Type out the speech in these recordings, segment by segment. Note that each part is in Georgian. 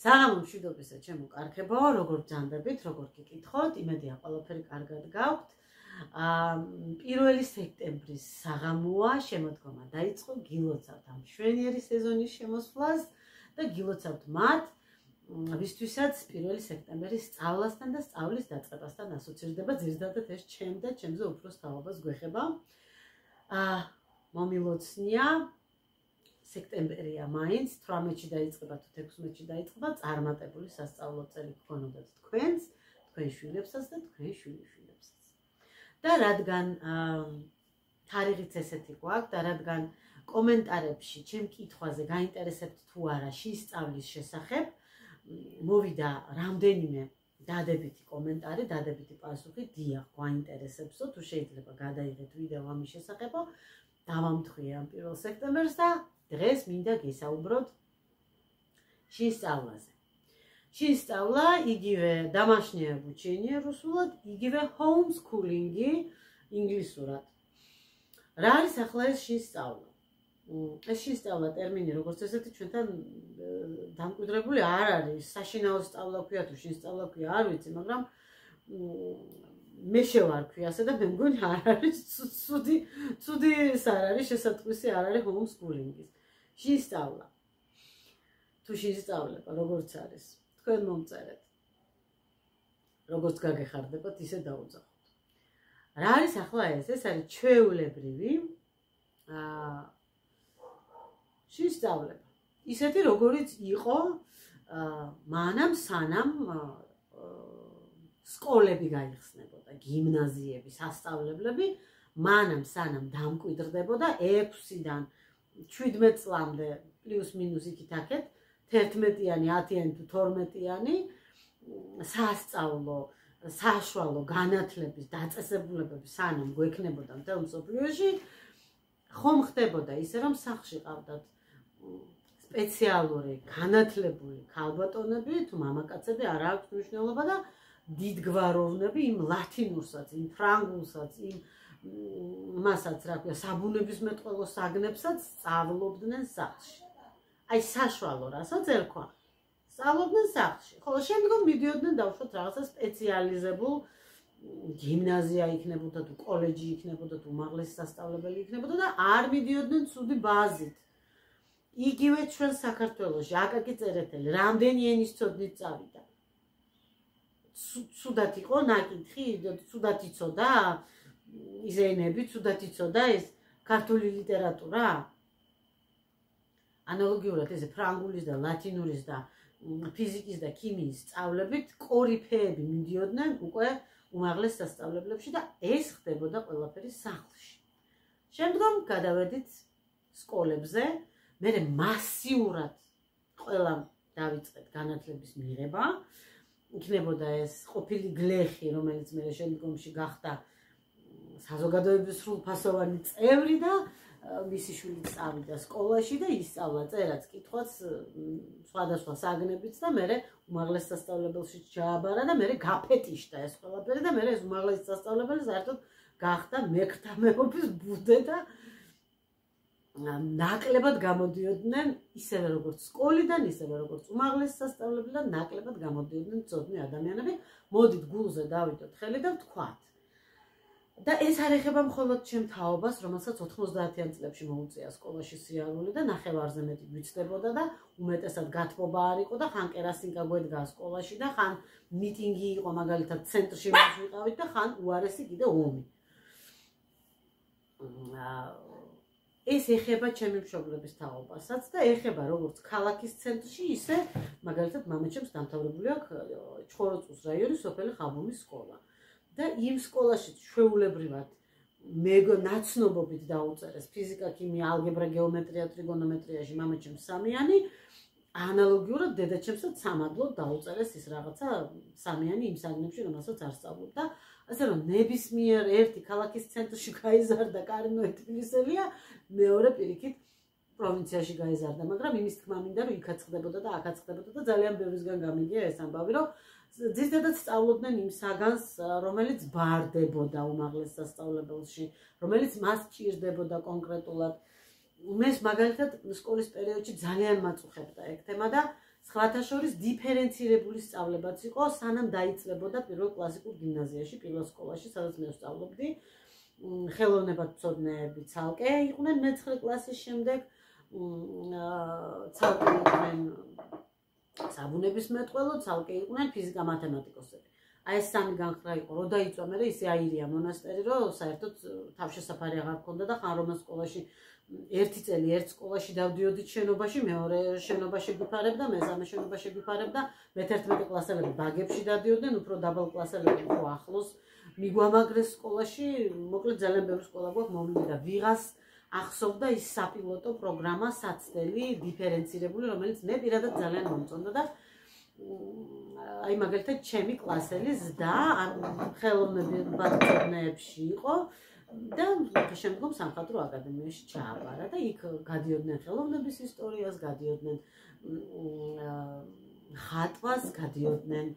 საღამო მშვიდობისა ჩემო კარგებო, როგორ ბრძანდებით, როგორ გიკითხოთ, იმედია ყველაფერი კარგად გაქვთ. 1 სექტემბრის საღამოა, შემოდგომა დაიწყო, გილოცავთ ამ მშვენიერი სეზონის შემოსვლას და გილოცავთ მათ, ვისთვისაც 1 სექტემბერი სწავლასთან და სწავლის დაწყებასთან ასოცირდება, ძირითადად ეს ჩემ და ჩემზე უფროს თაობას გვეხება. მომილოცნია სექტემბერია მაინც 18-ში დაიწყება თუ 16-ში დაიწყება, წარმატებული სასწავლო წელი გქონოდათ თქვენს, თქვენ შვილებსაც და თქვენ შვილიშვილებსაც. და რადგან თარიღიც ესეთი გვაქვს და რადგან კომენტარებში ჩემ კითხვაზე გაინტერესებთ თუ არა შესწავლის შესახებ, მოვიდა რამდენიმე დადებითი კომენტარი, დადებითი პასუხი, დიახ, გვაინტერესებსო, თუ შეიძლება გადაიღეთ ვიდეო ამის შესახებო, დავამთხვიე ამ 1 სექტემბერს და დღეს მინდა გესაუბროთ შესწავლაზე. შესწავლა იგივე домашнее обучение რუსულად, იგივე homeschooling-ი ინგლისურად. რა არის ახლა ეს შესწავლა? ეს შესწავლა ტერმინი როგორც ესეთი ჩვენთან დამკვიდრებული არ არის. საშინაო სწავლა ქვია თუ შესწავლა ქვია, არ ვიცი, მაგრამ მე შევარქვი ასე და მე მგონი არ არის ცუდი ეს არ არის შესატყვისი არ არის homeschooling-ის. შესწავლა. თუ შესწავლება როგორც არის, თქვენ მომწერეთ. როგორც გაგეხარდებათ, ისე დაუძახოთ. რა არის ახლა ეს? ეს არის ჩვეულებრივი შესწავლება. ისეთი როგორიც იყო მანამ სანამ სკოლები გაიხსნებოდა, გიმნაზიები, სასწავლებლები, მანამ სანამ დამკვიდრდებოდა 6-დან 17 წლამდე პლუს მინუს იქით-აქეთ 11-იანი, 10-იანი თუ 12-იანი სასწავლო, საშუალო განათლების დაწესებულებები სანამ გვექნებოდა მთელ მსოფლიოში, ხომ ხდებოდა ისე, რომ სახლში ყავდათ სპეციალური განათლებული ქალბატონები თუ მამაკაცები, არ აქვს მნიშვნელობა და დიდგვაროვნები იმ ლათინურსაც, იმ ფრანგულსაც, იმ მასაც რა ქვია, საბუნებისმეტყველო საგნებსაც სწავლობდნენ სახლში. აი საშუალო რასაც ერქვა. სწავლობდნენ სახლში. ხოლო შემდგომ მიდიოდნენ დავუშვათ რაღაცა სპეციალიზებულ გიმნაზია იქნებოდა თუ კოლეჯი იქნებოდა თუ უმაღლესი სასწავლებელი იქნებოდა და არ მიდიოდნენ ცუდი ბაზით. იგივე ჩვენ საქართველოში აკაკი წერეთელი რამდენი ენის ცოდნით წავიდა. ცუდად იყო ნაკითხი, ცუდად იცოდა ის ენები, ცუდად იცოდა ეს ქართული ლიტერატურა. ანალოგიურად ესე ფრანგულის და ლათინურის და ფიზიკის და ქიმიის სწავლებით კორიფეები მიდიოდნენ უკვე უმაღლეს სასწავლებლებში და ეს ხდებოდა ყველაფერი სახლში. შემდგომ გადავედით სკოლებზე, მე მასიურად ყველამ დავიწყეთ განათლების მიღება. იქნებოდა ეს ყოფილი გლეხი, რომელიც მე შემდგომში გახდა საზოგადოების სრულფასოვანი წევრი და მისი შვილი წავიდა სკოლაში და ისწავლა წერაც, კითხვაც, სხვადასხვა საგნებიც და მე უმაღლეს სასწავლებელში ჩააბარა და მე გაფეტიშდა ეს ყველაფერი და მე ეს უმაღლესი სასწავლებელი საერთოდ გახდა მექრთამეობის ბუდე და ნაკლებად გამოდიოდნენ ისევე როგორც სკოლიდან, ისევე როგორც უმაღლეს სასწავლებელიდან, ნაკლებად გამოდიოდნენ ცოდნი ადამიანები. მოდით გულზე დავიდოთ ხელი და ვთქვათ. და ეს არ ეხება მხოლოდ ჩემ თაობას, რომელსაც 90-იან წლებში მოუწია სკოლაში სიარული და ნახევარზე მეტი გვიცდებოდა და უმეტესად გათბობა არ იყო და ხან კერასინკა გვედგა სკოლაში და ხან მიტინგი იყო მაგალითად ცენტრში ვიყავით და ხან უარესი კიდე ომი. ეს ეხება ჩემი მშობლების თაობასაც და ეხება როგორც ქალაქის ცენტრში, ისე მაგალითად მამაჩემს დამთავრებული აქვს ჩხოროწყუს რაიონის სოფელი ხაბუმის სკოლა. და იმ სკოლაში ჩვეულებრივად ნაცნობობით დაუწერეს ფიზიკა, ქიმია, ალგებრა, გეომეტრია, ტრიგონომეტრიაში მამაჩემს სამიანი, ანალოგიურად დედაჩემსაც სამადლოდ დაუწერეს ის რაღაცა სამიანი იმ საგნებში, რომელსაც არ სწავლობდა. ასე რომ ნებისმიერ ერთი ქალაქის ცენტრში გაიზარდა კარინო თბილისელია, მეორე პირიქით პროვინციაში გაიზარდა, მაგრამ იმის თქმა მინდა რომ იქაც ხდებოდა და აქაც ხდებოდა და ძალიან ბევრისგან გამიგია ეს ამბავი, რომ ძირითადად სწავლობდნენ იმ საგანს, რომელიც ბარდებოდა უმაღლეს სასწავლებელში, რომელიც მას ჭირდებოდა კონკრეტულად. მე მაგალითად სკოლის პერიოდში ძალიან მაწუხებდა ეგ თემა და სხვათა შორის დიფერენცირებული სწავლებაც იყო, სანამ დაიწყებოდა პირველ კლასიკურ გიმნაზიაში, პირველ სკოლაში, სადაც მე ვსწავლობდი. ხელოვნებათმცოდნეები ცალკე იყვნენ მე-9 კლასის შემდეგ, ცალკე იყვნენ საბუნებისმეტყველო, ცალკე იყვნენ ფიზიკა-მათემატიკოსები. აი ეს სამი განხრა იყო, რო დაიწვა მე ისე აირია მონასტერი, რომ საერთოდ თავშესაფარი აღარ მქონდა და ხან რომელ სკოლაში ერთი წელი ერთ სკოლაში დავდიოდით შენობაში, მეორე შენობაში გვიფარებდა, მესამე შენობაში გვიფარებდა, მე-11 კლასელები ბაგებში დადიოდნენ, უფრო დაბალ კლასელები უფრო ახლოს მიგვამაგრეს სკოლაში, მოკლედ ძალიან ბევრი სკოლა გვაქვს მომლილი და ვიღას ახსოვდა ის საპილოტო პროგრამა საცდელი დიფერენცირებული, რომელიც მე პირადად ძალიან მომწონდა და აი მაგალითად ჩემი კლასელი ზდა ხელოვნებათმცოდნეებში იყო და შემდგომ სამხატვრო აკადემიაში ჩააბარა და იქ გადიოდნენ ხელოვნების ისტორიას, გადიოდნენ ხატვას, გადიოდნენ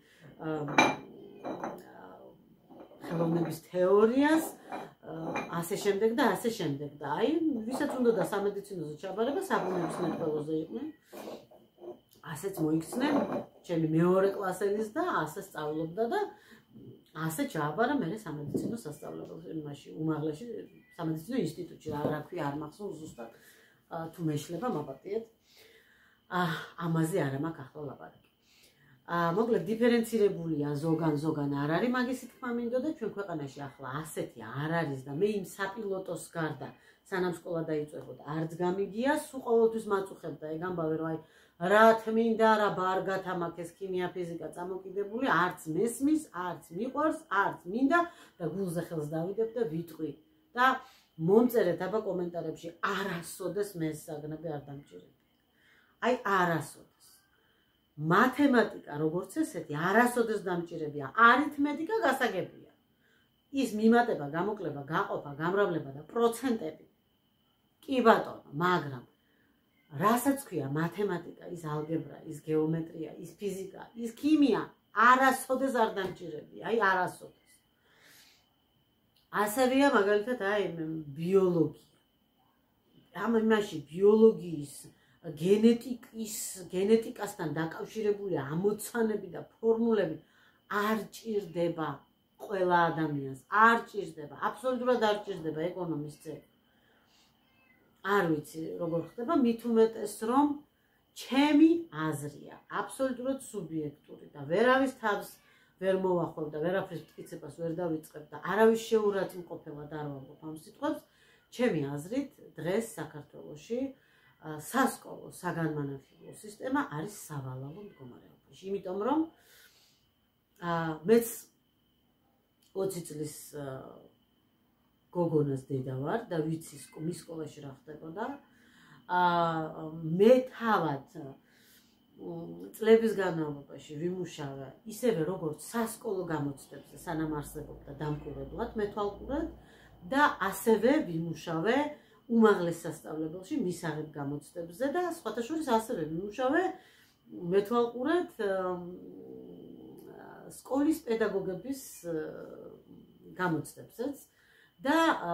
ხელოვნების თეორიას, ასე შემდეგ და ასე შემდეგ და აი ვისაც უნდა სამედიცინოზე ჩაბარება, საბუნებისმეტყველოზე იყვნენ. ასეც მოიქცნენ ჩემი მეორე კლასელის და ასე სწავლობდა და ასე ჩააბარა მე სამედიცინო სასწავლებელში, იმაში უმაღლესი სამედიცინო ინსტიტუტში, რა ქვია, არ მახსოვს ზუსტად, თუ მეშლება მაპატიეთ. ამაზე არა მაქვს ახლა ლაპარაკი. მოკლედ დიფერენცირებულია ზოგან არ არის მაგისი თქმა მინდოდა ჩვენ ქვეყანაში ახლა ასეთი არ არის და მე იმ საპილოტოს გარდა სანამ სკოლა დაიწყებოდა არც გამიგია სულ ყოველთვის მაწუხებდა ეგ ამბავი რომ აი რა თმინდა რა ბარგათა მაქვს ეს ქიმია ფიზიკა წამოკიდებული არც მესმის არც მიყვარს არც მინდა და გულზე ხელს დავიდებ და ვიტყვი და მომწერეთ აბა კომენტარებში არასოდეს მე ეს საგნები არ დამჭირებია აი არასოდეს მათემატიკა როგორც ესეთი არასოდეს დამჭირებია არითმეტიკა გასაგებია ის მიმატება გამოკლება გაყოფა გამრავლება და პროცენტები კი ბატონო მაგრამ რასაც ქვია მათემატიკა ის ალგებრა ის გეომეტრია ის ფიზიკა ის ქიმია არასოდეს არ დამჭირებია აი არასოდეს ასევეა მაგალითად აი ბიოლოგია ამ იმაში ბიოლოგიის გენეტიკასთან დაკავშირებული ამოცანები და ფორმულები არ ჭირდება ყველა ადამიანს არ ჭირდება აბსოლუტურად არ ჭირდება ეკონომისტზე არ ვიცი როგორ ხდება მით უმეტეს რომ ჩემი აზრია აბსოლუტურად სუბიექტური და ვერავის თავს ვერ მოვახვევ და ვერაფრის მტკიცებას ვერ დავიწყებ და არავის შეურაცხმყოფელად არ ვამბობ ამ სიტყვებს ჩემი აზრით დღეს საქართველოში სასკოლო საგანმანათლებლო სისტემა არის სავალალო მდგომარეობაში იმიტომ რომ მეც 20 წლის გოგონას დედა ვარ და ვიცი მის სკოლაში რა ხდებოდა მე თავად წლების განმავლობაში ვიმუშავე ისევე როგორც სასკოლო გამოცდებზე სანამ არსებობდა დამკვირვებლად მეთვალყურად და ასევე ვიმუშავე უმაღლეს სასწავლებელში მისაღებ გამოცდებზე და სხვათა შორის ასევე ვიმუშავე მეთვალყურად სკოლის პედაგოგების გამოცდებზეც და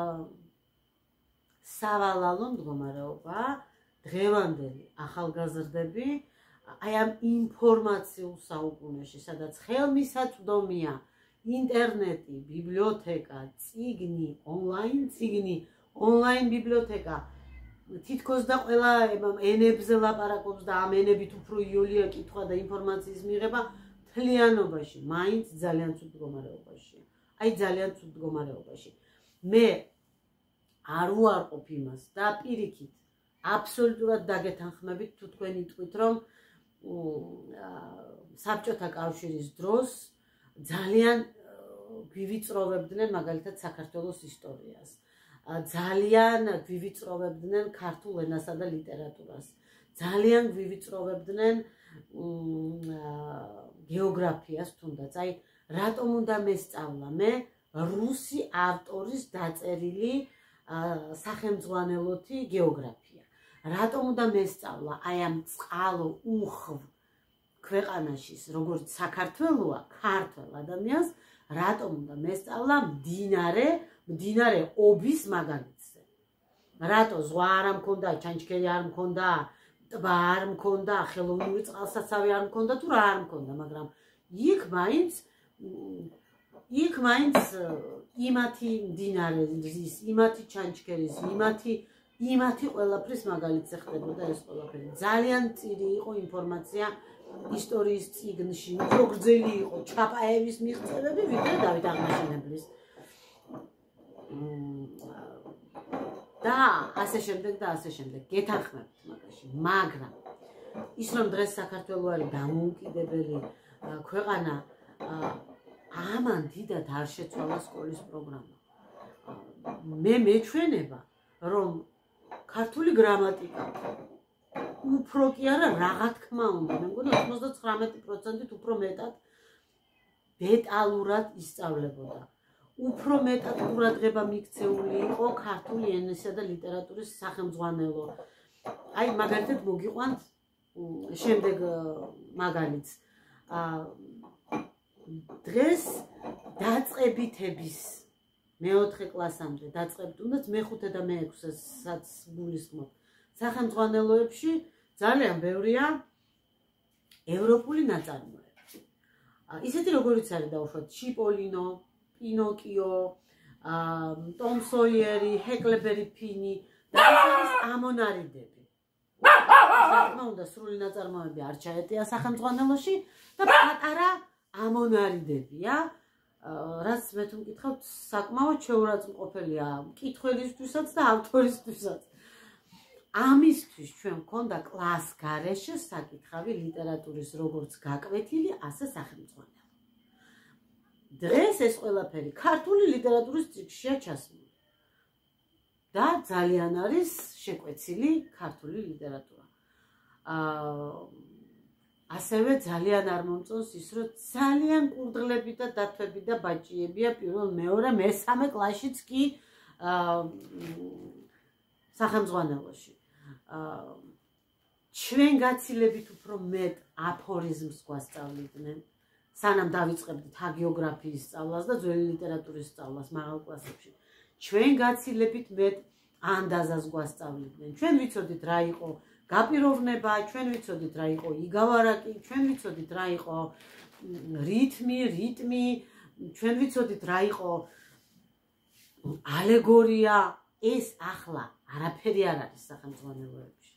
სავალალო მდგომარეობა დღევანდელი ახალგაზრდები აი ამ ინფორმაციულ საუკუნეში სადაც ხელმისაწვდომია ინტერნეტი, ბიბლიოთეკა, წიგნი, ონლაინ ბიბლიოთეკა თითქოს და ყველა ენებზე ლაპარაკობს და ამ ენებით უფრო იოლია კითხვა და ინფორმაციის მიღება მთლიანობაში მაინც ძალიან ცუდ მდგომარეობაში აი ძალიან ცუდ მდგომარეობაში მე არ უარყოფ იმას და პირიქით აბსოლუტურად დაგეთანხმებით თუ თქვენ იტყვით რომ საბჭოთა კავშირის დროს ძალიან გვივიწროვებდნენ მაგალითად საქართველოს ისტორიას ძალიან გვივიწროვებდნენ ქართულ ენასა და ლიტერატურას ძალიან გვივიწროვებდნენ გეოგრაფიას თუნდაც აი რატომ უნდა მესწავლა მე რუსი ავტორის დაწერილი სახელმძღვანელოთი გეოგრაფია რატომ უნდა მესწავლა აი ამ წყალო უხვ ქვეყანაში როგორც საქართველოა ქართველ ადამიანს რატომ უნდა მესწავლა მდინარე ობის მაგალითზე რატო ზღვა არ მქონდა ჩანჩქერი არ მქონდა ტბა არ მქონდა, ხელოვნური წყალსაცავი არ მქონდა თუ რა არ მქონდა, მაგრამ იქ მაინც იმათი მდინარეების, იმათი ჩანჩქერის, იმათი ყველაფრის მაგალითზე ხდებოდა ეს ყველაფერი. ძალიან წირი იყო ინფორმაცია ისტორიის წიგნში, უფრო გრძელი იყო ჩაპაევის მიღწევები, ვიდრე დავით აღმაშენებლის. და ასე შემდეგ. გეთანხმებთ მაგაში, მაგრამ ის რომ დღეს საქართველო არის დამოუკიდებელი ქვეყანა, ამან დიდად არ შეცვალა სკოლის პროგრამა. მე მეჩვენება, რომ ქართული გრამატიკა უფრო კი არა, რაღა თქმა უნდა, მე მგონი 99% უფრო მეტად დეტალურად ისწავლებოდა. უფრო მეტად ყურადღება მიქცეული იყო ქართული ენისა და ლიტერატურის სახელმძღვანელო. აი, მაგალითად მოგიყვანთ შემდეგ მაგალითს. დღეს დაწყებითების მეოთხე კლასამდე დაწყებთ, თუნდაც მე-5 და მე-6-საც გულისხმობ. სახელმძღვანელოებში ძალიან ბევრია ევროპული ნაწარმოები. ისეთი როგორიც არის დაუშვათ ჩიპოლინო, პინოკიო, ტომ სოიერი, ჰეკლბერი ფინი და ეს ამონარიდები. თქმა უნდა, სრული ნაწარმოები არ ჩაეტია სახელმძღვანელოში და პატარა ამონარიდებია, რაც მე თუ მკითხავთ, საკმაოდ შეურაცხმყოფელია მკითხველისთვისაც და ავტორისთვისაც. ამისთვის ჩვენ მქონდა კლას გარეშე საკითხავი ლიტერატურის როგორც გაკვეთილი, ასე სახელმძღვანელო. დღეს ეს ყველაფერი ქართული ლიტერატურის წიგნშია ჩასმული. და ძალიან არის შეკვეცილი ქართული ლიტერატურა. ასევე ძალიან არ მომწონს ის, რომ ძალიან კურდღლები და დათვები და ბაჭიებია პირველ, მეორე, მესამე კლასშიც კი სახელმძღვანელოში. ჩვენ გაცილებით უფრო მეტ აფორიზმს გვასწავლიდნენ, სანამ დავიწყებდით ჰაგიოგრაფიის სწავლას და ძველი ლიტერატურის სწავლას მაღალ კლასებში. ჩვენ გაცილებით მეტ ანდაზას გვასწავლიდნენ. ჩვენ ვიცოდით რა იყო გაპიროვნება, ჩვენ ვიცოდით რა იყო იგავარაკი, ჩვენ ვიცოდით რა იყო რიტმი, ჩვენ ვიცოდით რა იყო ალეგორია. ეს ახლა არაფერი არ არის სახელმძღვანელოებში.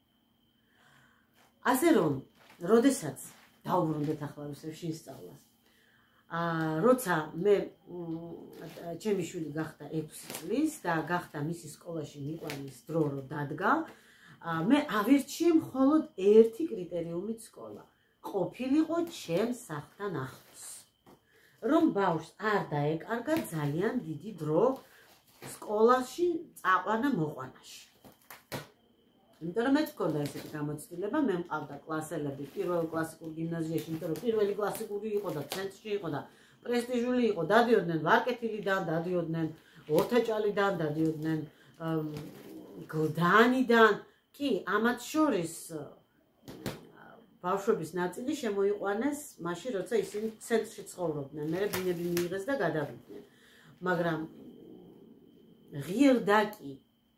ასე რომ, როდესაც დავუბრუნდეთ ახლა რუსებში სწავლას. როცა მე ჩემი შვილი გახდა 6 წლის და გახდა მისი სკოლაში მიყვანის დრო რო დადგა, მე ავირჩიე მხოლოდ ერთი კრიტერიუმით სკოლა. ყოფილიყო ჩემს სახლთან ახლოს. რომ ბავშვს არ დაეკარგა ძალიან დიდი დრო სკოლაში წაყვანა მოყვანაში. იმიტომ რომ მეც მქონდა ესეთი გამოცდილება, მე მყავდა კლასელები პირველ კლასიკურ გიმნაზიაში, იმიტომ რომ პირველი კლასიკური იყო და ცენტრში იყო და პრესტიჟული იყო, დადიოდნენ ვარკეთილიდან, დადიოდნენ ორთაჭალიდან, დადიოდნენ გლდანიდან. კი, ამათ შორის ბავშვების ნაწილი შემოიყვანეს მაშინ, როცა ისინი ცენტრში ცხოვრობდნენ. მერე ბინები მიიღეს და გადავიდნენ. მაგრამ ღირდაკი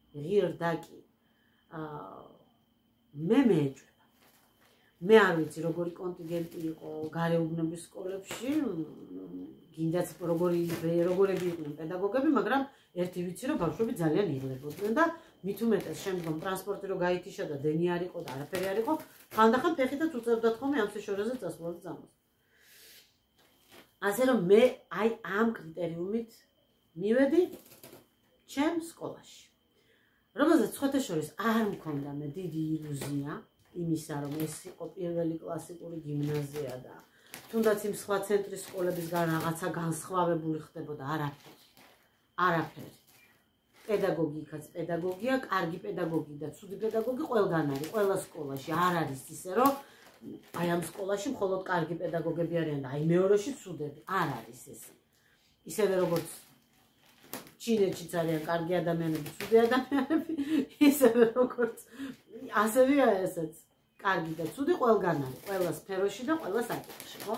მე მეეჭვება. მე არ ვიცი როგორი კონტინგენტი იყო გარეუბნების სკოლებში, გინდაც როგორები იყვნენ პედაგოგები, მაგრამ ერთი ვიცი რომ ბავშვები ძალიან იღლებოდნენ და მით უმეტეს შემდგომ ტრანსპორტი რო გაითიშა და დენი არ იყო და არაფერი არ იყო, ხანდახან ფეხითაც უწევდათ ხოლმე ამ სეშორეზე წასვლა და წამოსვლა. ასე რომ მე აი ამ კრიტერიუმით მივედი ჩემ სკოლაში. რომელზეც სხვათა შორის არ მქონდა მე დიდი ილუზია იმისა, რომ ეს იყო პირველი კლასიკური გიმნაზია და თუნდაც იმ სხვა ცენტრის სკოლებისგან რაღაცა განსხვავებული ხდებოდა, არაფერი. პედაგოგიკაც პედაგოგია, კარგი პედაგოგი და ცუდი პედაგოგი ყველგან არის, ყველა სკოლაში არ არის ისე, რომ აი ამ სკოლაში მხოლოდ კარგი პედაგოგები არიან და აი მეორეში ცუდები. არ არის ესე. ისევე როგორც ჩინეთშიც არიან კარგი ადამიანები, ცუდი ადამიანები, ისევე როგორც ასევეა ესეც. კარგი და ცუდი ყველგან არის, ყველა სფეროში და ყველა საკითხში, ხო?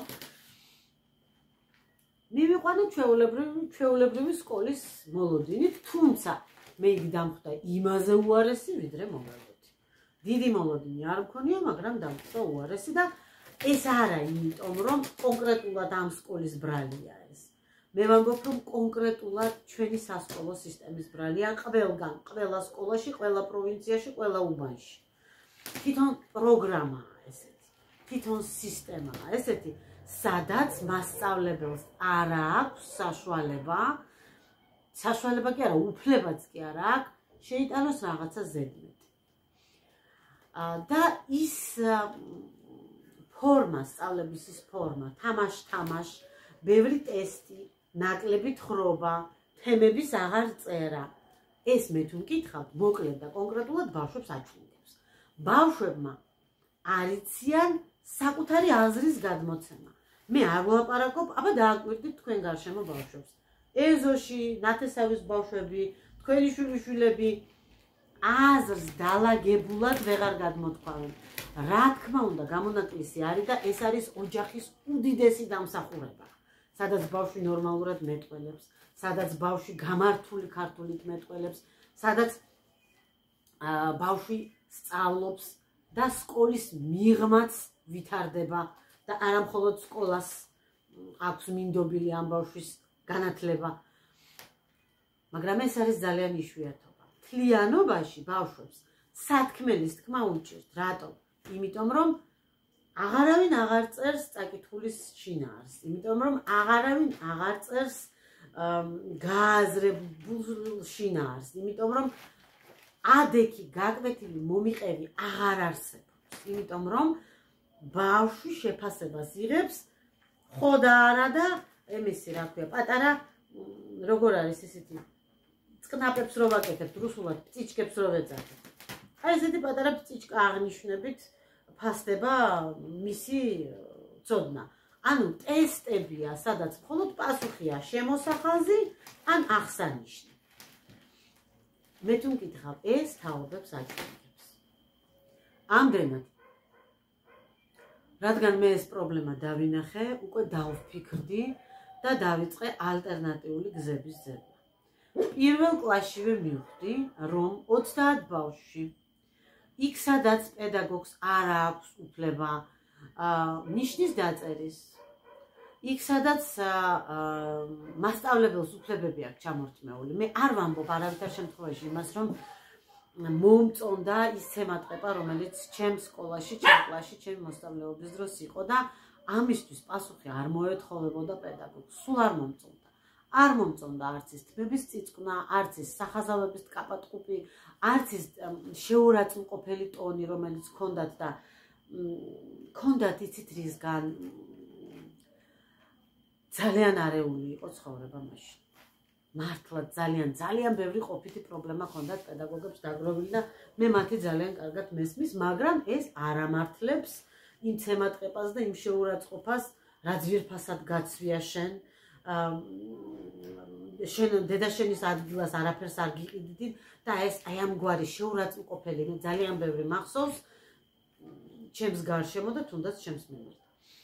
მივიყვანე ჩვეულებრივი სკოლის მოლოდინით, თუმცა მე იგი დამხვდა იმაზე უარესი, ვიდრე მომევლოდი. დიდი მოლოდინი არ მქონია, მაგრამ დამწყდა უარესი და ეს არა იმიტომ, რომ კონკრეტულად ამ სკოლის ბრალია ეს. მე ვამბობ, რომ კონკრეტულად ჩვენი სასკოლო სისტემის ბრალია ყველგან, ყველა სკოლაში, ყველა პროვინციაში, ყველა უბანში. თვითონ პროგრამაა ესეთი, თვითონ სისტემაა ესეთი, სადაც მასწავლებელს არ აქვს საშუალება კი არა, უფლებაც კი არ აქვს, შეიტანოს რაღაცა ზედმეტი. და ის ფორმა, სწავლების ის ფორმა, თამაშ, ბევრი ტესტი, ნაკლები თხრობა, თემების აღარ წერა. ეს მე თუ მკითხავთ, მოკლედ და კონკრეტულად ბავშვებს აჩვენებს. ბავშვებმა არ იციან საკუთარი აზრის გადმოცემა. მე არ ვლაპარაკობ, აბა დააკვირდით თქვენ გარშემო ბავშვებს. ეზოში, ნათესავის ბავშვები, თქვენი შვილიშვილები აზრს დალაგებულად ვეღარ გადმოთქვამენ. რა თქმა უნდა, გამონაკლისი არის და ეს არის ოჯახის უდიდესი დამსახურება. სადაც ბავშვი ნორმალურად მეტყველებს, სადაც ბავშვი გამართული ქართულით მეტყველებს, სადაც ბავშვი სწავლობს და სკოლის მიღმაც ვითარდება და არა მხოლოდ სკოლას აქვს მინდობილი ამ ბავშვის განათლება. მაგრამ ეს არის ძალიან იშვიათობა. მთლიანობაში ბავშვებს სათქმელის თქმა უჭირთ. რატომ? იმიტომ რომ აღარავინ აღარ წერს წაკითხulis შინაარს, იმიტომ რომ აღარავინ აღარ წერს გააზრებულ შინაარს, იმიტომ რომ ადექი გაკვეთილი მომიყევი აღარ არსებობს, იმიტომ რომ ბავშვი შეფასებას იღებს ხო და არა და ემისი რა ქვია, პატარა როგორ არის ესეთი წკნაპებს რო ვაკეთებთ რუსულად, პწიჩკებს რო ვეძახით. აი ესეთი პატარა პწიჩკა აღნიშნებით ფასდება მისი ცოდნა. ანუ ტესტებია, სადაც მხოლოდ პასუხია შემოსახალზე ან აღსანიშნავი. მე თუ მკითხავ, ეს თაობებს აჩვენებს. ამდენად, რადგან მე ეს პრობლემა დავინახე, უკვე დავფიქრდი და დავიწყე ალტერნატიული გზების ძებნა. პირველ კლასშივე მივხვდი, რომ 30 ბავშვი იქ სადაც პედაგოგს არ აქვს უფლება ნიშნის დაწერის, იქ სადაც მასწავლებელს უფლებები აქვს ჩამორთმეული. მე არ ვამბობ არავითარ შემთხვევაში იმას, რომ მომწონდა ის ცემატყეპა, რომელიც ჩემ სკოლაში, ჩემ კლასში, ჩემ მოსწავლეობის დროს იყო და ამისთვის პასუხი არ მოეთხოვებოდა პედაგოგს. სულ არ მომწონდა. არ მომწონდა არც ის თმების წიწკნა, არც ის სახაზავების კაპატყუპი, არც ის შეურაცხმყოფელი ტონი, რომელიც ჰქონდათ და ჰქონდათ იცით რისგან ძალიან არეული იყო ცხოვრება მაშინ. მართლაც ძალიან ბევრი ყოფითი პრობლემა ჰქონდათ პედაგოგებს დაგროვილი და მე მათი ძალიან კარგად მესმის, მაგრამ ეს არ ამართლებს იმ ცემატყეპას და იმ შეურაცხყოფას, რაც ძვირფასად გაცვია შენ. შენ დედაშენის ადგილას არაფერს არ გიყიდით და ეს აი ამგვარი შეურაცხმყოფელი მე ძალიან ბევრი მახსოვს ჩემს გარშემო და თუნდაც ჩემს მიმართ.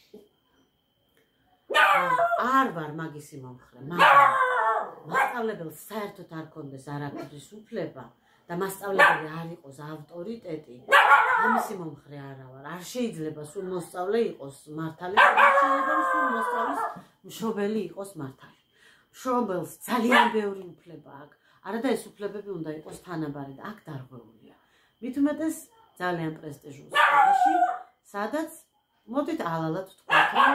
არ ვარ მაგისი მომხრე, მაგრამ მასწავლებელს საერთოდ არ ქონდეს არაფრის უფლება და მასწავლებელი არ იყოს ავტორიტეტი, ამისი მომხრე არა ვარ. არ შეიძლება სულ მოსწავლე იყოს მართალი, არ შეიძლება სულ მოსწავლის მშობელი იყოს მართალი. მშობელს ძალიან ბევრი უფლება აქვს. არა და ეს უფლებები უნდა იყოს თანაბარი და აქ დარღვეულია. მით უმეტეს ძალიან პრესტიჟულ სკოლაში, სადაც მოდით ალალად ვთქვათ, რომ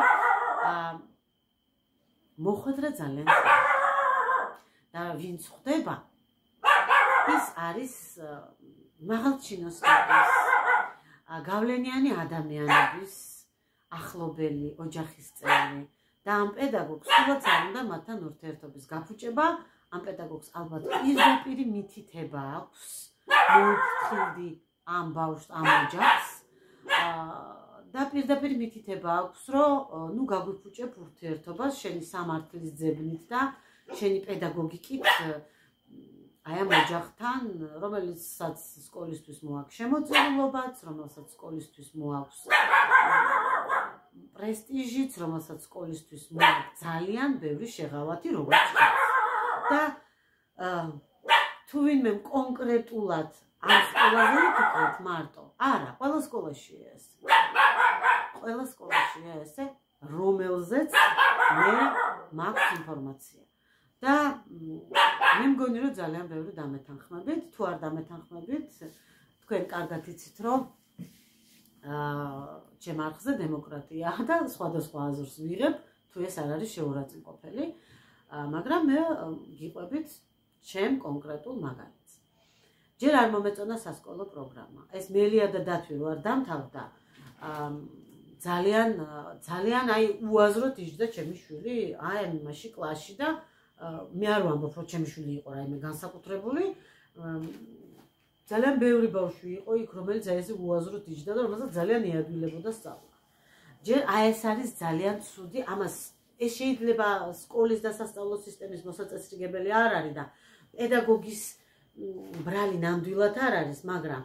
მოხვედრა ძალიან და ვინც ხვდება, ის არის მაღალჩინოსნების, გავლენიანი ადამიანების ახლობელი, ოჯახის წევრი. და ამ პედაგოგს სულაც არ უნდა მათთან ურთიერთობის გაფუჭება, ამ პედაგოგს ალბათ პირდაპირი მითითება აქვს, მოუფრთხილდი ამ ბავშვს, ამ ოჯახს და პირდაპირი მითითება აქვს, რომ ნუ გაგვიფუჭებ ურთიერთობას შენი სამართლის ძებნით და შენი პედაგოგიკით აი ამ ოჯახთან, რომელსაც სკოლისთვის მოაქვს შემოწირულობაც, რომელსაც სკოლისთვის მოაქვს პრესტიჟიც, რომელსაც სკოლისთვის მოაქვს ძალიან ბევრი შეღავათი როგორც და თუ ვინმე კონკრეტულად ამ სკოლაზე ვფიქრობთ მარტო, არა, ყველა სკოლაშია ეს. ყველა სკოლაშია ესე, რომელზეც მე მაქვს ინფორმაცია. და მე მგონი რომ ძალიან ბევრი დამეთანხმებით, თუ არ დამეთანხმებით, თქვენ კარგად იცით რომ ჩემ არხზე დემოკრატიაა და სხვადასხვა აზრს ვიღებ, თუ ეს არ არის შეურაცხმყოფელი, მაგრამ მე გიყვებით ჩემ კონკრეტულ მაგალითს. ჯერ არ მომეწონა სასკოლო პროგრამა. ეს მელია და დათვი რო არ დამთავრდა, ძალიან აი უაზროდ იჯდა ჩემი შვილი, აი ამ იმაში კლასში და მე არ ვამბობ რომ ჩემი შვილი იყო რაიმე განსაკუთრებული, ძალიან ბევრი ბავშვი იყო იქ, რომელიც აი ესე უაზროდ იჯდა და რომელსაც ძალიან იადვილებოდა სწავლა. ჯერ აი ეს არის ძალიან ცუდი, ამას ეს შეიძლება სკოლის და სასწავლო სისტემის მოსაწესრიგებელი არ არის და პედაგოგის ბრალი ნამდვილად არ არის, მაგრამ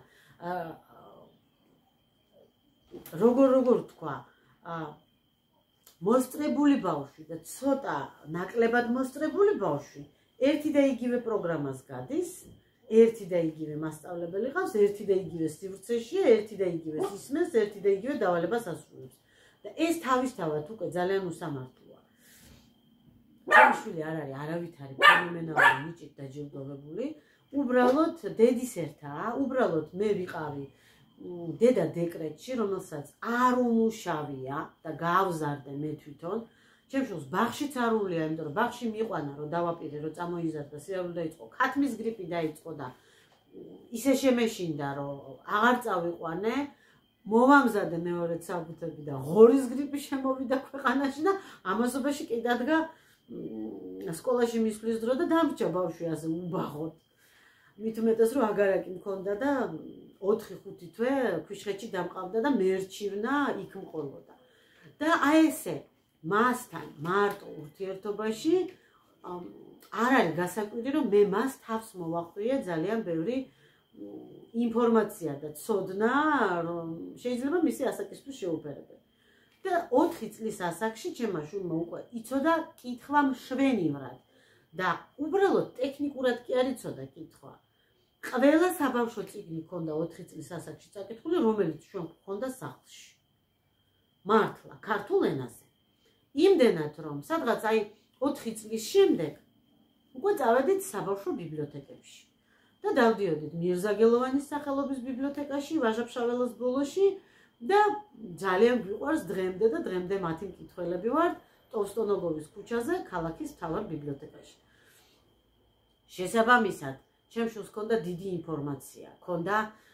როგორ თქვა, მოსწრებული ბავშვი და ცოტა ნაკლებად მოსწრებული ბავშვი ერთი და იგივე პროგრამას გადის, ერთი და იგივე მასწავლებელი ყავს, ერთი და იგივე სივრცეშია, ერთი და იგივე ისმენს, ერთი და იგივე დავალებას ასრულებს. და ეს თავისთავად უკვე ძალიან უსამართლოა. ჩემი შვილი არ არის არავითარი ფენომენალური ნიჭით დაჯილდოვებული, უბრალოდ დედის ერთაა, უბრალოდ მე ვიყავი დედა დეკრეტში, რომელსაც არ უმუშავია და გავზარდე მე თვითონ. ჩემ შვილს ბაღშიც არ უვლია, იმიტომ რომ ბაღში მიიყვანა, რომ დავაპირე, რომ წამოიზარდა, სიარული დაიწყო, ქათმის გრიპი დაიწყო და ისე შემეშინდა, რომ აღარ წავიყვანე. მოვამზადე მეორედ საბუთები და ღორის გრიპი შემოვიდა ქვეყანაში და ამასობაში კი დადგა სკოლაში მისვლის დრო და დამრჩა ბავშვი ასე უბაღოდ. მით უმეტეს რომ აგარაკი მქონდა და 4-5 თვე ქვიშხეთში დამყავდა და მერჩივნა იქ მყოლოდა. და აი ესე მასთან მარტო ურთიერთობაში არ არის გასაკვირი რომ მე მას თავს მოვახვიე ძალიან ბევრი ინფორმაცია და ცოდნა, რომ შეიძლება მისი ასაკისთვის შეუფერებელი. და 4 წლის ასაკში ჩემმა შვილმა უკვე იცოდა კითხვა მშვენივრად და უბრალოდ ტექნიკურად კი არ იცოდა კითხვა. ყველა საბავშვო წიგნი ჰქონდა 4 წლის ასაკში წაკითხული, რომელიც ჩვენ ჰქონდა სახლში. მართლა, ქართულ ენაზე. იმდენად რომ სადღაც აი 4 წლის შემდეგ უკვე წავედით საბავშვო ბიბლიოთეკებში. და დავდიოდით მირზაგელოვანის სახელობის ბიბლიოთეკაში, ვაჟა-ფშაველას ბოლოში და ძალიან გვიყვარს დღემდე და დღემდე მათი მკითხველები ვართ ტოვსტონოგოვის ქუჩაზე, ქალაქის მთავარ ბიბლიოთეკაში. შესაბამისად, ჩემ შვილს ჰქონდა დიდი ინფორმაცია, ჰქონდა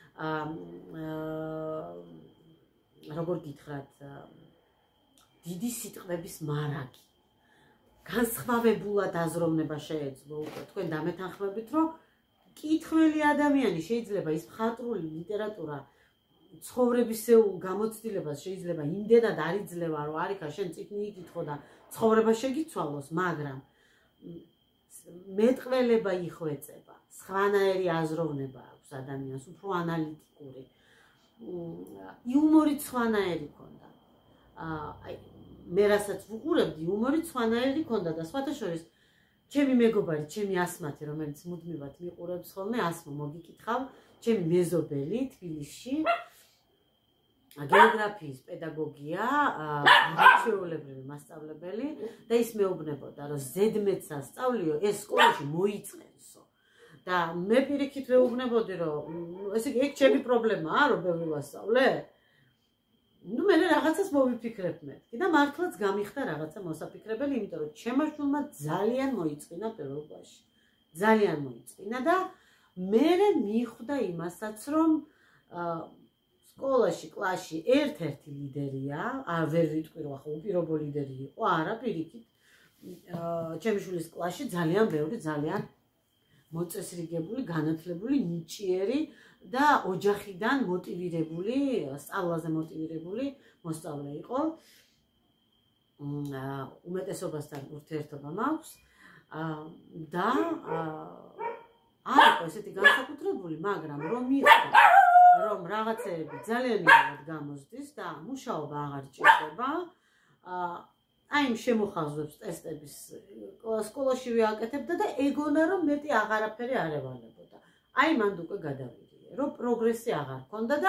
როგორ გითხრათ, დიდი სიტყვების მარაგი. განსხვავებულად აზროვნება შეეძლო უკვე თქვენ დამეთანხმებით, რომ კითხველი ადამიანი შეიძლება ის მხატვრული ლიტერატურა ცხოვრებისეულ გამოცდილებას შეიძლება იმდენად არ იძლევა, რომ არიქა შენ წიგნი იკითხო და ცხოვრება შეგიცვალოს, მაგრამ მეტყველება იხვეწება, სხვანაირი აზროვნება აქვს ადამიანს, უფრო ანალიტიკური, იუმორით სხვანაირი ქონდა. მე რასაც ვუყურებდი, იუმორით სხვანაირი ქონდა და სხვათა შორის ჩემი მეგობარი, ჩემი ასმათი, რომელიც მუდმივად მიყურებს ხოლმე, ასმო მოგიკითხავ, ჩემი მეზობელი თბილისში, გეოგრაფიის პედაგოგია, არჩეულებრივი მასწავლებელი და ის მეუბნებოდა, რომ ზედმეტს ასწავლიო, ეს სკოლაში მოიწყენსო. და მე პირიქით ვეუბნებოდი, რომ ესე იგი, ეგ ჩემი პრობლემაა, რომ ბევრი ვასწავლე. ნუ მე რაღაცას მოვიფიქრებ მეთქი და მართლაც გამიხდა რაღაცა მოსაფიქრებელი, იმიტომ რომ ჩემმა შვილმა ძალიან მოიწინა პირველ კლასში. ძალიან მოიწინა და მე მიხვდა იმასაც, რომ სკოლაში, კლასში ერთ-ერთი ლიდერია, ვერ ვიტყვი რომ ახლა უპირობო ლიდერი იყო, არა, პირიქით. ჩემი შვილის კლასში ძალიან ბევრი, ძალიან მოწესრიგებული, განათლებული, ნიჭიერი და ოჯახიდან მოტივირებული, სწავლაზე მოტივირებული მოსწავლე იყო. უმეტესობასთან ურთიერთობა მაქვს და არ იყო ესეთი განსაკუთრებული, მაგრამ რომ მიხვდა, რომ რაღაცეები ძალიან იარაღად გამოსდის და მუშაობა აღარ ჭირდება. აი იმ შემოხაზვებს ტესტების სკოლაში ვიაკეთებდა და ეგონა რომ მეტი აღარაფერი არ ევალებოდა. აი მანდ უკვე გადავიდე, რომ პროგრესი აღარ ქონდა და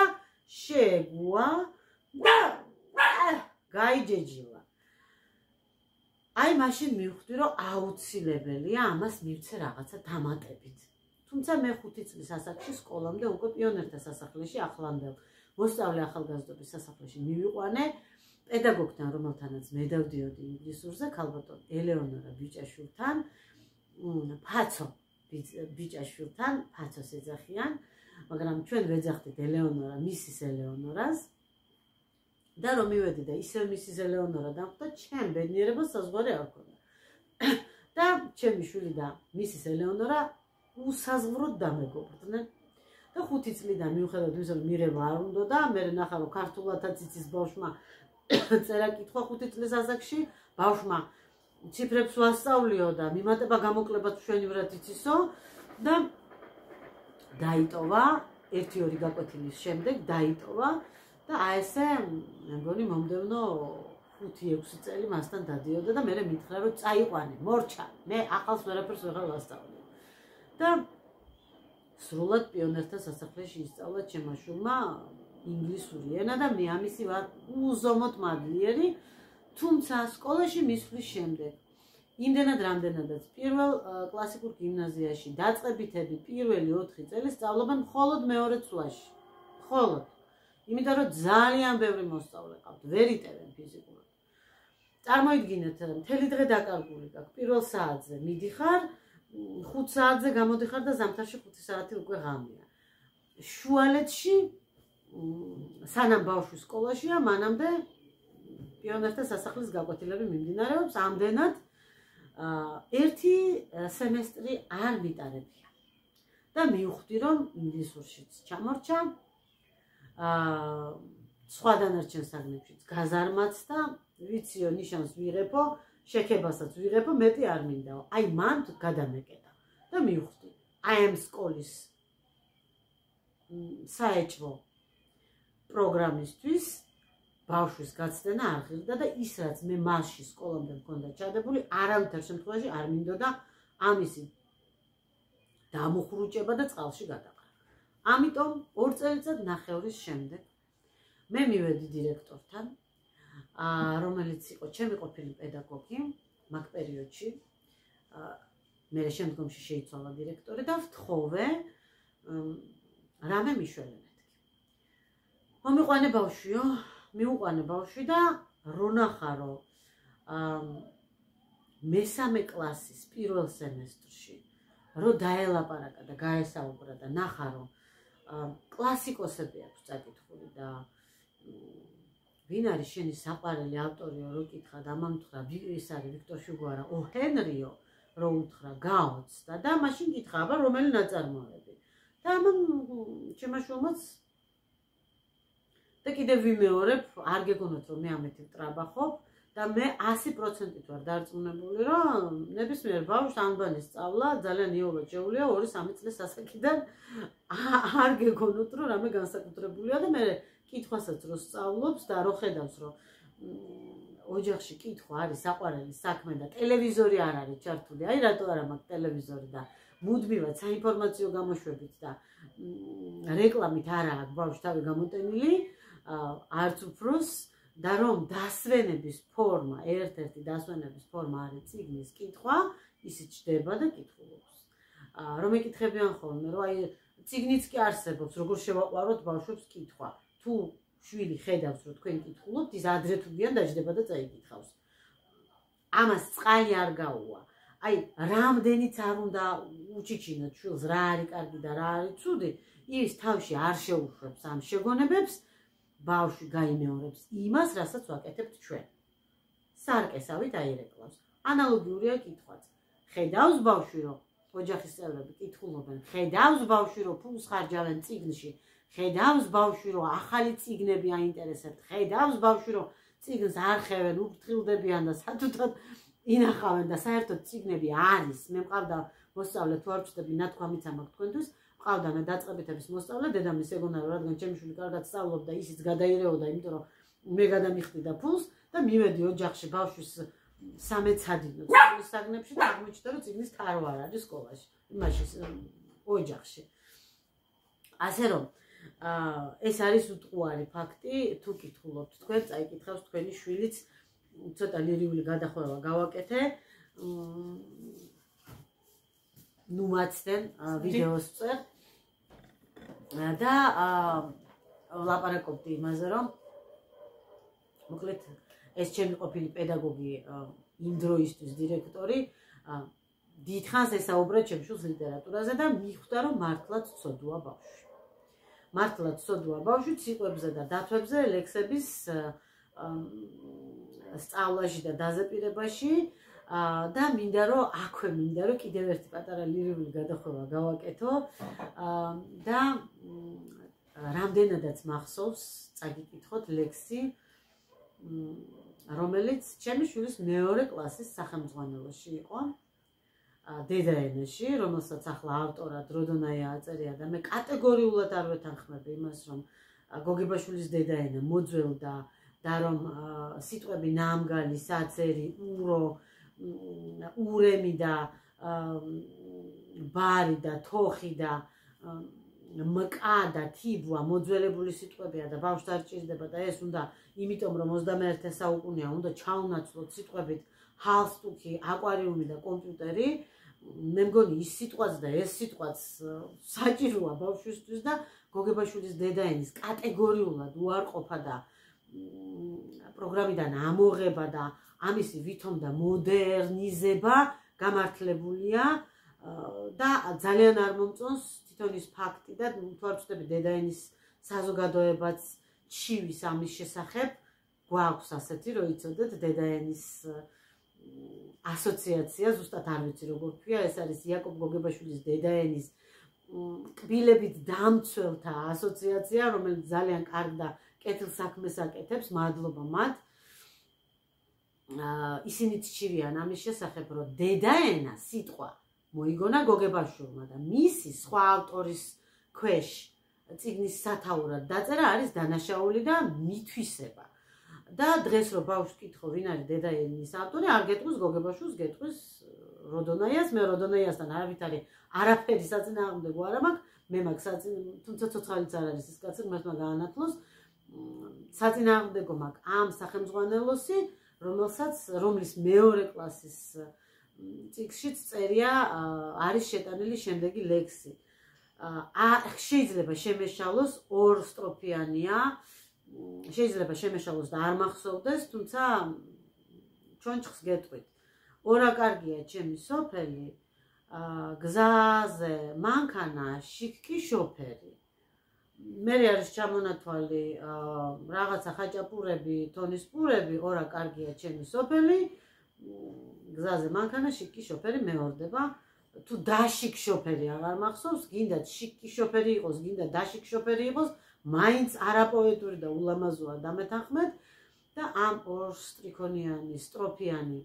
შეეგუა და გაიჯეჯილა. აი მაშინ მივხვდი რომ აუცილებელია ამას მივცე რაღაცა დამატებით. თუმცა მე 5 წლის ასაკში სკოლამდე უკვე პიონერთა სასახლეში ახლანდელ მოსწავლე ახალგაზრდობის სასახლეში მივიყვანე პედაგოგთან, რომელთანაც მე დავდიოდი ინგლისურზე, ქალბატონ ელეონორა ბიჭაშვილთან, ფაცო ბიჭაშვილთან, ფაცოს ეძახიან, მაგრამ ჩვენ ვეძახდით ელეონორა, მისის ელეონორას. და რომ მივედი და ისევ მისის ელეონორა დამხვდა, ჩემ ბედნიერებას საზღვარი არ ჰქონდა. და ჩემი შვილი და მისის ელეონორა უსაზღვროდ დამეგობრდნენ. და 5 წლიდან მიუხედავად იმისა, რომ მიღება არ უნდა და მე ნახა რომ ქართულადაც იცის ბავშვმა წერა კითხვა 5 წლის ასაკში, ბავშვმა ციფრებს ვასწავლიო და მიმატება გამოკლებაც მშვენივრად იცისო და დაიტოვა 1-2 გაკვეთილის შემდეგ დაიტოვა და აი ესე მე მგონი მომდევნო 5-6 წელი მასთან დადიოდა და მე მითხრა რომ წაიყვანე, მორჩა, მე ახალს ვერაფერს ვეღარ ვასწავლე. და სრულად პიონერთა სასახლეში ისწავლა ჩემმა შვილმა ინგლისური ენა და მე ამისი ვარ უზომოდ მადლიერი, თუმცა სკოლაში მისვლის შემდეგ იმდენად რამდენადაც პირველ კლასიკურ გიმნაზიაში დაწყებითები პირველი 4 წელი სწავლობენ მხოლოდ მეორე წლაში. მხოლოდ. იმიტომ რომ ძალიან ბევრი მოსწავლე ყავთ, ვერ იტევენ ფიზიკურად. წარმოიდგინეთ, მთელი დღე დაკარგული გაქვს. პირველ საათზე მიდიხარ, 5 საათზე გამოდიხარ და ზამთარში 5 საათი უკვე ღამეა. შუალედში სანამ ბავშვი სკოლაშია, მანამდე პიონერთა სასახლის გაკვეთილები მიმდინარეობს, ამდენად ერთი სემესტრი არ მიტარებია. და მივხვდი რომ ინგლისურშიც ჩამორჩა, სხვა დანარჩენ საგნებშიც გაზარმაც და ვიციო ნიშანს ვიღებო, შექებასაც ვიღებო, მეტი არ მინდაო. აი მან გადამეკეტა და მივხვდი. აი ამ სკოლის საეჭვო პროგრამისთვის ბავშვის გაცდენა არ ღირდა და ის რაც მე მასში სკოლამდე მქონდა ჩადებული, არავითარ შემთხვევაში არ მინდოდა ამისი დამუხრუჭება და წყალში გადაყრა. ამიტომ 2 წელიწად ნახევრის შემდეგ მე მივედი დირექტორთან, რომელიც იყო ჩემი ყოფილი პედაგოგი მაგ პერიოდში, მე შემდგომში შეიცვალა დირექტორი და ვთხოვე რამე მიშველებეთქი. მომიყვანე ბავშვიო, მიუყვანე ბავშვი და რო ნახა რომ მესამე კლასის პირველ სემესტრში რო დაელაპარაკა და გაესაუბრა და ნახა რომ კლასიკოსები აქვს წაკითხული და ვინ არის შენი საყვარელი ავტორიო რო კითხა და ამამთხრა ის არის ვიქტორ ჰიუგო არა ო ჰენრიო რო უთხრა გაოცდა და მაშინ კითხა აბა რომელი ნაწარმოები და ამან ჩემმა შვილმაც და კიდევ ვიმეორებ არ გეგონოთ რომ მე ამეთი ვტრაბახობ და მე 100%-ით ვარ დარწმუნებული რომ ნებისმიერ ბავშვს ანბანი სწავლა ძალიან იოლად შეუძლია 2-3 წლის ასაკიდან არ გეგონოთ რომ რამე განსაკუთრებულია და მე კითხვასაც რო სწავლობს და რო ხედავს რომ ოჯახში კითხვა არის საყვარელი საქმე და ტელევიზორი არ არის ჩართული აი რატო არა მაქვს ტელევიზორი და მუდმივად საინფორმაციო გამოშვებით და რეკლამით არა აქვს ბავშვი თავი გამოტენილი არც უფროს და რომ დასვენების ფორმა, ერთ-ერთი დასვენების ფორმა არის წიგნის კითხვა, ისიც ჩდება და კითხულობს. რომ ეკითხებიან ხოლმე, რომ აი წიგნიც კი არსებობს, როგორ შევაყვაროთ ბავშვებს კითხვა. თუ შვილი ხედავს, რომ თქვენ კითხულობთ, ის ადრე თუ გიან დაждდება და წაიკითხავს. ამას წყალი არ გაუვა. აი, რამდენიც არ უნდა უჩიჩინოთ შვილს, რა არის კარგი და რა არის ცუდი, ის თავში არ შეუშვებს ამ შეგონებებს. ბავშვი გაიმეორებს იმას, რასაც ვაკეთებთ ჩვენ. სარკესავით აირეკლავს. ანალოგიურია კითხვაც. ხედავს ბავშვი, რომ ოჯახის წევრები კითხულობენ, ხედავს ბავშვი, რომ ფულს ხარჯავენ წიგნში, ხედავს ბავშვი, რომ ახალი წიგნები აინტერესებთ, ხედავს ბავშვი, რომ წიგნს არ ხევენ, უფრთხილდებიან და სათუთოდ ინახავენ და საერთოდ წიგნები არის. მე მყავდა მოსწავლე თუ არ ვწდები, ნათქვამიც ამაქვს თქვენთვის. მყავდა მე დაწყებითების მოსწავლე, დედამის ეგონა რომ რადგან ჩემი შვილი კარგად სწავლობდა, ისიც გადაირეოდა, იმიტომ რომ მე გადამიხდიდა ფულს და მივედი ოჯახში ბავშვის სამეცადინო სკოლის საგნებში და აღმოჩნდა რომ წიგნის თარო არ არის სკოლაში, იმაში ოჯახში. ასე რომ ეს არის უტყუარი ფაქტი, თუ კითხულობთ თქვენ, წაიკითხავს თქვენი შვილიც ცოტა ლირიული გადახვევა გავაკეთე. ნუ მაცდენ ვიდეოს წერ და ვლაპარაკობდი იმაზე, რომ მოკლედ ეს ჩემი ყოფილი პედაგოგი იმ დროისთვის დირექტორი დიდხანს ესაუბრა ჩემ შვილს ლიტერატურაზე და მიხვდა, რომ მართლაც ცოდვაა ბავშვი. მართლაც ცოდვაა ბავშვი ციყვებზე და დათვებზე, ლექსების სწავლაში და დაზეპირებაში და მინდა რომ კიდევ ერთი პატარა ლირიული გადახვევა გავაკეთო და რამდენადაც მახსოვს წაგიკითხოთ ლექსი, რომელიც ჩემი შვილის მეორე კლასის სახელმძღვანელოში იყო, დედაენაში, რომელსაც ახლა ავტორად როდონაია აწერია და მე კატეგორიულად არ ვეთანხმები იმას, რომ გოგებაშვილის დედაენა მოძველდა და რომ სიტყვები ნამგალი, საწერი, ურო, ურემი და ბარი და თოხი და მკა და თიბვა მოძველებული სიტყვებია და ბავშვს არ ჭირდება და ეს უნდა იმიტომ რომ 21 საუკუნეა უნდა ჩაუნაცვლოთ სიტყვებით ჰალსტუქი, აკვარიუმი და კომპიუტერი. მე მგონი ის სიტყვაც და ეს სიტყვაც საჭიროა ბავშვისთვის და გოგებაშვილის დედაენის კატეგორიულად უარყოფა და პროგრამიდან ამოღება და ამისი ვითომ და მოდერნიზება გამართლებულია და ძალიან არ მომწონს თვითონ ის ფაქტი და თუ არ ვწდები დედაენის საზოგადოებაც ჩივის ამის შესახებ გვაქვს ასეთი რომ იცოდეთ დედაენის ასოციაცია, ზუსტად არ ვიცი როგორ ქვია, ეს არის იაკობ გოგებაშვილის დედაენის კბილებით დამცველთა ასოციაცია, რომელიც ძალიან კარგ და კეთილ საქმეს აკეთებს, მადლობა მათ. ისინიც ჩივიან ამის შესახებ, რომ დედაენა სიტყვა მოიგონა გოგებაშვილმა და მისი სხვა ავტორის ქვეშ წიგნის სათაურად დაწერა არის დანაშაული და მითვისება. და დღეს რომ ბავშვს კითხო, ვინ არის დედაენის ავტორი, არ გეტყვის გოგებაშვილს, გეტყვის როდონაიას. მე როდონაიასთან არავითარი არაფერი საწინააღმდეგო არ მაქვს, მე მაქვს თუმცა ცოცხალიც არ არის ეს კაცი, ღმერთმა გაანათლოს. საწინააღმდეგო მაქვს ამ სახელმძღვანელოსი, რომლის მეორე კლასის წიგნშიც წერია არის შეტანილი შემდეგი ლექსი. შეიძლება შემეშალოს ორსტროფიანია, შეიძლება შემეშალოს და არ მახსოვდეს, თუმცა ჩონჩხს გეტყვით. ორა კარგია ჩემი სოფელი, გზაზე მანქანა, შიკი შოფერი. მე არის ჩამონათვალი რაღაცა ხაჭაპურები, თონის პურები, ორა კარგია ჩემი სოფელი, გზაზე მანქანა, შიკი შოფერი მეორდება. თუ დაშიკ შოფერი აღარ მახსოვს, გინდა შიკი შოფერი იყოს, გინდა დაშიკ შოფერი იყოს, მაინც არაპოეტური და ულამაზოა დამეთანხმეთ და ამ ორსტრიქონიანი, სტროფიანი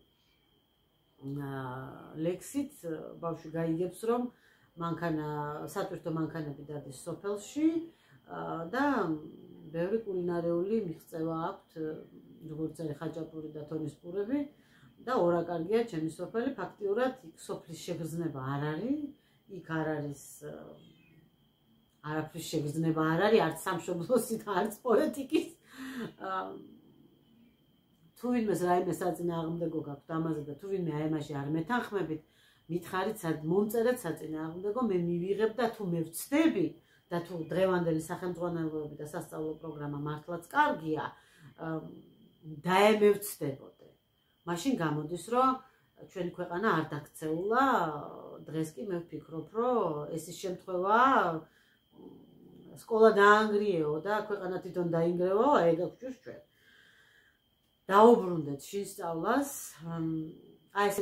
ლექსით ბავშვი გაიგებს, რომ სატვირთო მანქანები დადის სოფელში და ბევრი კულინარიული მიღწევა აქვთ, როგორც არის ხაჭაპური და თონის პურები და ორა კარგია ჩემი სოფელი, ფაქტიურად იქ სოფლის შეგრძნება არ არის, იქ არ არის არაფრის შეგრძნება არ არის, არც სამშობლოსით, არც პოლიტიკის. თუ ვინმეს რაიმე საწინააღმდეგო გაქვთ ამაზე და თუ ვინმე აიმაში არ მეთანხმებით, მითხარით, მომწერეთ საწინააღმდეგო, მე მივიღებ და თუ მე ვცდები და თუ დღევანდელი სახელმძღვანელოები და სასწავლო პროგრამა მართლაც კარგია, დაემევცდებოდე. მაშინ გამოდის, რომ ჩვენი ქვეყანა არ დაქცეულა, დღეს კი მე ვფიქრობ, რომ ეს ის შემთხვევაა, სკოლა დაანგრიეო და ქვეყანა თვითონ დაინგრევაო, ეგ გვჭირს ჩვენ. დაუბრუნდეთ შინ სწავლას. აი ეს